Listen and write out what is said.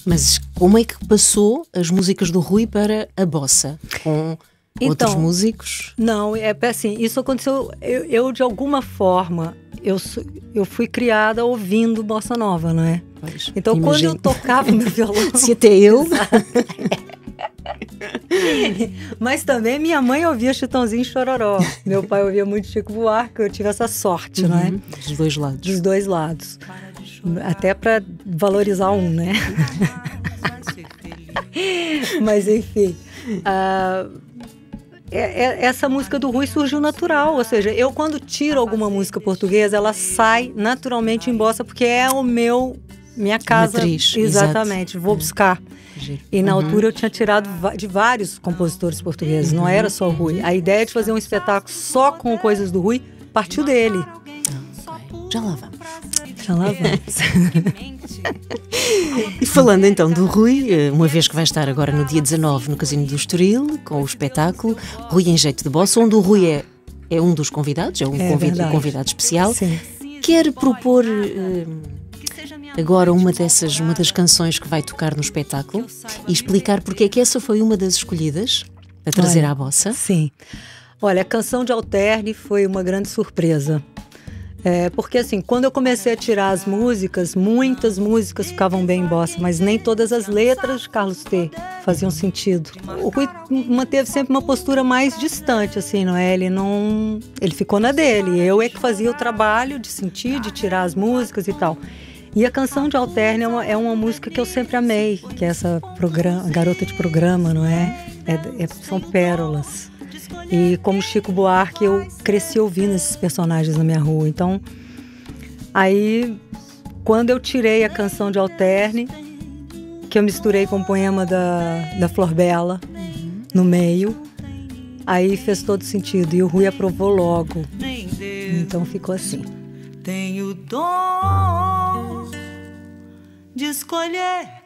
Mas como é que passou as músicas do Rui para a bossa? Com outros músicos? Não, é assim, isso aconteceu, eu de alguma forma, eu fui criada ouvindo bossa nova, não é? Pois, então, quando eu tocava meu violão... Se até eu... Mas também minha mãe ouvia Chitãozinho e Chororó. Meu pai ouvia muito Chico Buarque, eu tive essa sorte, não é? Dos dois lados. Dos dois lados. Até para valorizar um, né? Mas enfim... essa música do Rui surgiu natural, ou seja, eu quando tiro alguma música portuguesa, ela sai naturalmente em bossa, porque é minha casa. Matriz, exatamente, exato. Vou buscar. E na altura eu tinha tirado de vários compositores portugueses, não era só o Rui. A ideia de fazer um espetáculo só com coisas do Rui partiu dele. Okay. Já lá vamos. E falando então do Rui, uma vez que vai estar agora no dia 19 no Casino do Estoril, com o espetáculo Rui em Jeito de Bossa, onde o Rui é um dos convidados, é um convidado especial. Sim. Quer propor agora uma das canções que vai tocar no espetáculo e explicar porque é que essa foi uma das escolhidas a trazer à bossa? Sim. Olha, a Canção de Alterne foi uma grande surpresa. Porque assim, quando eu comecei a tirar as músicas, muitas músicas ficavam bem em bossa, mas nem todas as letras de Carlos T faziam sentido. O Rui manteve sempre uma postura mais distante, assim, não é? Ele ficou na dele, eu é que fazia o trabalho de sentir, de tirar as músicas e tal. E a Canção de Alterne é uma música que eu sempre amei, que é essa garota de programa, não é? São pérolas. E como Chico Buarque, eu cresci ouvindo esses personagens na minha rua. Então, aí, quando eu tirei a Canção de Alterne, que eu misturei com o poema da Flor Bela, no meio, aí fez todo sentido. E o Rui aprovou logo. Então ficou assim. Tenho dom de escolher